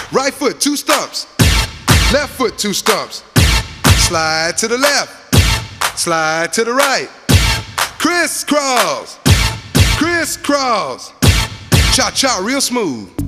Right foot, 2 stumps. Left foot, 2 stumps. Slide to the left. Slide to the right. Crisscross. Crisscross. Cha-cha real smooth.